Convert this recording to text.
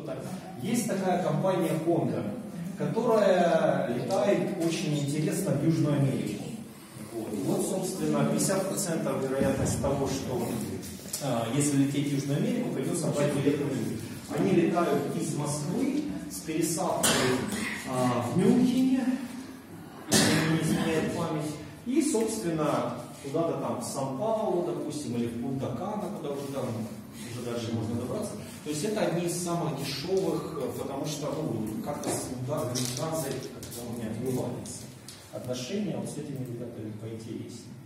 так. Есть такая компания Condor, которая летает очень интересно в Южную Америку. Вот, собственно, 50% вероятность того, что если лететь в Южную Америку, придется брать билетную линию. Они летают из Москвы с пересадкой в Мюнхене, если не изменяет память, и, собственно, куда-то там в Сан-Паулу, допустим, или в Пунта-Кана, куда уже там уже дальше можно добраться. То есть это одни из самых дешевых, потому что как-то с администрацией как-то у меня не ладится отношения, вот с этими ребятами поинтереснее.